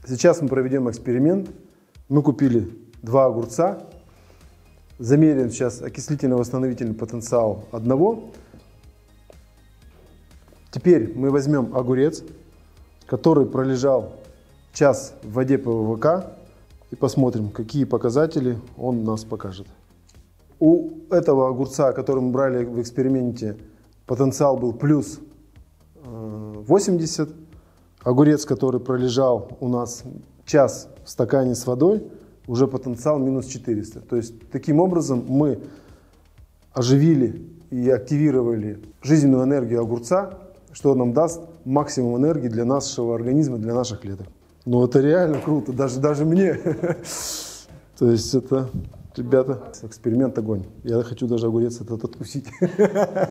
Сейчас мы проведем эксперимент. Мы купили 2 огурца. Замеряем сейчас окислительно-восстановительный потенциал одного. Теперь мы возьмем огурец, который пролежал час в воде ПВВК, и посмотрим, какие показатели он нас покажет. У этого огурца, который мы брали в эксперименте, потенциал был плюс 80. Огурец, который пролежал у нас час в стакане с водой, уже потенциал минус 400. То есть таким образом мы оживили и активировали жизненную энергию огурца, что нам даст максимум энергии для нашего организма, для наших клеток. Ну это реально круто, даже мне. То есть это, ребята, эксперимент огонь. Я хочу даже огурец этот откусить.